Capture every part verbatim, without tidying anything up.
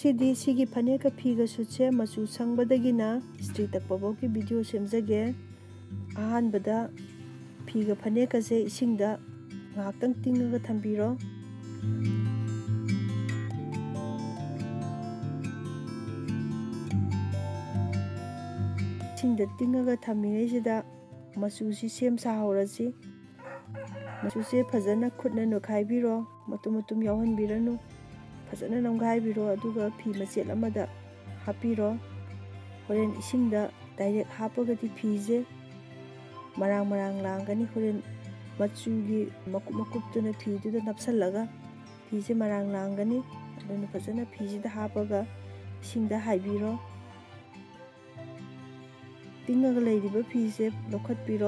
ꯉꯁꯤꯗꯤ ꯁꯤꯒꯤ ꯐꯅꯦꯛꯀ ꯐꯤꯒ ꯁꯨꯠꯁꯦ ꯃꯆꯨ ꯁꯪꯕꯗꯒꯤꯅ ꯏꯁꯇ꯭ꯔꯤ ꯇꯛꯄꯐꯥꯎꯒꯤ ꯚꯤꯗꯤꯑꯣ ꯁꯦꯝꯖꯒꯦ꯫ ꯑꯍꯥꯟꯕꯗ ꯐꯤꯒ ꯐꯅꯦꯛꯀꯁꯦ ꯏꯁꯤꯡꯗ ꯉꯥꯏꯍꯥꯛꯇꯪ ꯇꯤꯡꯉꯒ ꯊꯝꯕꯤꯔꯣ꯫ ꯏꯁꯤꯡꯗ ꯇꯤꯡꯉꯒ ꯊꯝꯃꯤꯉꯩꯁꯤꯗ ꯃꯆꯨꯁꯤ ꯁꯦꯝ ꯁꯥꯍꯧꯔꯁꯤ꯫ ꯃꯆꯨꯁꯦ ꯐꯖꯅ ꯈꯨꯠꯅ ꯅꯣꯏꯈꯥꯏꯕꯤꯔꯣ, ꯃꯇꯨꯝ ꯃꯇꯨꯝ ꯌꯥꯎꯍꯟꯕꯤꯔꯅꯨ, ꯐꯖꯅ ꯅꯝꯈꯥꯏꯕꯤꯔꯣ ꯑꯗꯨꯒ ꯐꯤ ꯃꯆꯦꯠ ꯑꯃꯗ ꯍꯥꯞꯄꯤꯔꯣ꯫ ꯍꯣꯔꯦꯟ ꯏꯁꯤꯡꯗ ꯗꯥꯏꯔꯦꯛ ꯍꯥꯞꯄꯒꯗꯤ ꯐꯤꯁꯦ ꯃꯔꯥꯡ ꯃꯔꯥꯡ ꯂꯥꯡꯒꯅꯤ꯫ ꯍꯣꯔꯦꯟ ꯃꯆꯨꯒꯤ ꯃꯀꯨꯞ ꯃꯀꯨꯞꯇꯨꯅ ꯐꯤꯗꯨꯗ ꯅꯞꯁꯜꯂꯒ ꯐꯤꯁꯦ ꯃꯔꯥꯡ ꯂꯥꯡꯒꯅꯤ꯫ ꯑꯗꯨꯅ ꯐꯖꯅ ꯐꯤꯁꯤꯗ ꯍꯥꯞꯄꯒ ꯏꯁꯤꯡꯗ ꯍꯥꯏꯕꯤꯔꯣ꯫ ꯇꯤꯡꯉꯒ ꯂꯩꯔꯤꯕ ꯐꯤꯁꯦ ꯂꯧꯈꯠꯄꯤꯔꯣ꯫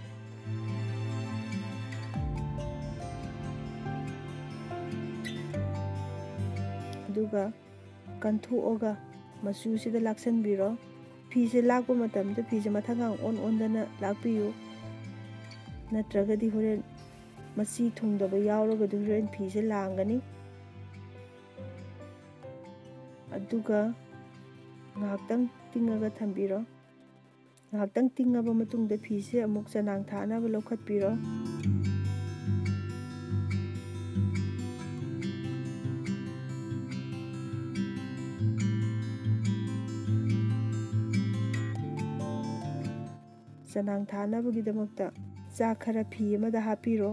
ꯑꯗꯨꯒ ꯀꯟꯊꯣꯛꯑꯒ ꯃꯆꯨꯁꯤꯗ ꯂꯥꯛꯁꯟꯕꯤꯔꯣ꯫ ꯐꯤꯁꯦ ꯂꯥꯛꯄ ꯃꯇꯝꯗ ꯐꯤꯁꯦ ꯃꯊꯛꯒꯥꯡ ꯑꯣꯟ ꯑꯣꯟꯗꯅ ꯂꯥꯛꯄꯤꯌꯨ, ꯅꯠꯇ꯭ꯔꯒꯗꯤ ꯍꯣꯔꯦꯟ ꯃꯆꯤ ꯊꯨꯡꯗꯕ ꯌꯥꯎꯔꯒꯗꯤ ꯍꯣꯔꯦꯟ ꯐꯤꯁꯦ ꯂꯥꯡꯒꯅꯤ꯫ ꯑꯗꯨꯒ ꯉꯥꯏꯍꯥꯛꯇꯪ ꯇꯤꯡꯉꯒ ꯊꯝꯕꯤꯔꯣ꯫ ꯉꯥꯏꯍꯥꯛꯇꯪ ꯇꯤꯡꯉꯕ ꯃꯇꯨꯡꯗ ꯐꯤꯁꯦ ꯑꯃꯨꯛ ꯆꯅꯥꯡ ꯊꯥꯅꯕ ꯂꯧꯈꯠꯄꯤꯔꯣ꯫ ꯆꯅꯥꯡ ꯊꯥꯅꯕꯒꯤꯗꯃꯛꯇ ꯆꯥꯛ ꯈꯔ ꯐꯤ ꯑꯃꯗ ꯍꯥꯞꯄꯤꯔꯣ꯫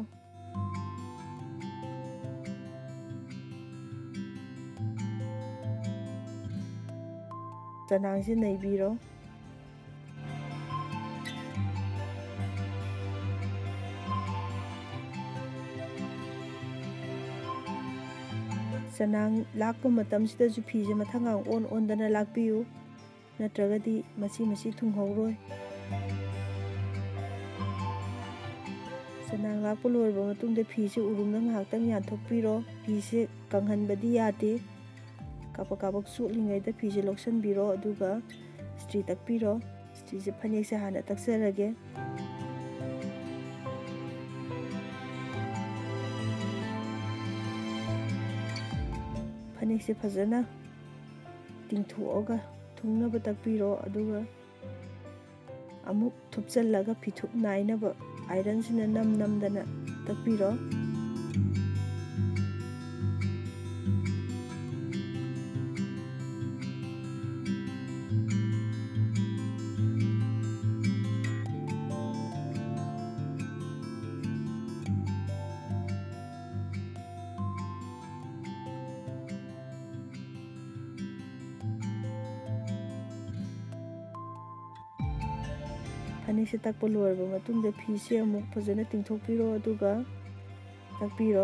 ꯆꯅꯥꯡꯁꯦ ꯅꯩꯕꯤꯔꯣ꯫ ꯆꯅꯥꯡ ꯂꯥꯛꯄ ꯃꯇꯝꯁꯤꯗꯁꯨ ꯐꯤꯁꯦ ꯃꯊꯛꯒꯥꯡ ꯑꯣꯟ ꯑꯣꯟꯗꯅ ꯂꯥꯛꯄꯤꯌꯨ, ꯅꯠꯇ꯭ꯔꯒꯗꯤ ꯃꯆꯤ ꯃꯆꯤ ꯊꯨꯡꯍꯧꯔꯣꯏ꯫ ꯆꯅꯥꯡ ꯂꯥꯛꯄ ꯂꯣꯏꯔꯕ ꯃꯇꯨꯡꯗ ꯐꯤꯁꯦ ꯎꯔꯨꯝꯗ ꯉꯥꯏꯍꯥꯛꯇꯪ ꯌꯥꯟꯊꯣꯛꯄꯤꯔꯣ꯫ ꯐꯤꯁꯦ ꯀꯪꯍꯟꯕꯗꯤ ꯌꯥꯗꯦ꯫ ꯀꯥꯕꯛ ꯀꯥꯕꯛ ꯆꯣꯠꯂꯤꯉꯩꯗ ꯐꯤꯁꯦ ꯂꯧꯁꯟꯕꯤꯔꯣ ꯑꯗꯨꯒ ꯏꯁꯇ꯭ꯔꯤ ꯇꯛꯄꯤꯔꯣ꯫ ꯏꯁꯇ꯭ꯔꯤꯁꯦ ꯐꯅꯦꯛꯁꯦ ꯍꯥꯟꯅ ꯇꯛꯆꯔꯒꯦ꯫ ꯐꯅꯦꯛꯁꯦ ꯐꯖꯅ ꯇꯤꯡꯊꯣꯛꯑꯒ ꯊꯨꯡꯅꯕ ꯇꯛꯄꯤꯔꯣ ꯑꯗꯨꯒ ꯑꯃꯨꯛ ꯊꯨꯞꯆꯜꯂꯒ ꯐꯤꯊꯨꯞ ꯅꯥꯏꯅꯕ ꯑꯥꯏꯔꯟꯁꯤꯅ ꯅꯝ ꯅꯝꯗꯅ ꯇꯛꯄꯤꯔꯣ꯫ ꯐꯅꯦꯛꯁꯦ ꯇꯛꯄ ꯂꯣꯏꯔꯕ ꯃꯇꯨꯡꯗ ꯐꯤꯁꯦ ꯑꯃꯨꯛ ꯐꯖꯅ ꯇꯤꯡꯊꯣꯛꯄꯤꯔꯣ ꯑꯗꯨꯒ ꯇꯛꯄꯤꯔꯣ꯫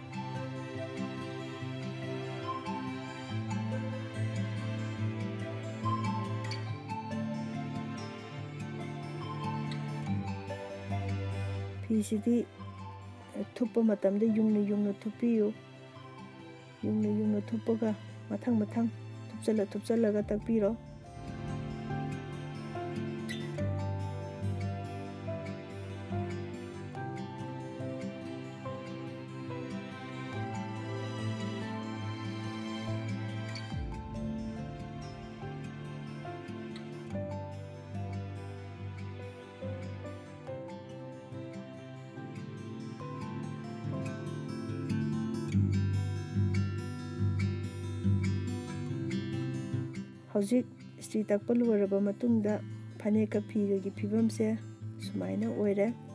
ꯐꯤꯁꯤꯗꯤ ꯊꯨꯞꯄ ꯃꯇꯝꯗ ꯌꯨꯡꯅ ꯌꯨꯡꯅ ꯊꯨꯞꯄꯤꯌꯨ꯫ ꯌꯨꯡꯅ ꯌꯨꯡꯅ ꯊꯨꯞꯄꯒ ꯃꯊꯪ ꯃꯊꯪ ꯊꯨꯞꯆꯜꯂ ꯊꯨꯞꯆꯜꯂꯒ ꯇꯛꯄꯤꯔꯣ꯫ ꯍꯧꯖꯤꯛ ꯏꯁꯇ꯭ꯔꯤ ꯇꯛꯄ ꯂꯣꯏꯔꯕ ꯃꯇꯨꯡꯗ ꯐꯅꯦꯛꯀ ꯐꯤꯒꯒꯤ ꯐꯤꯕꯝꯁꯦ ꯁꯨꯃꯥꯏꯅ ꯑꯣꯏꯔꯦ꯫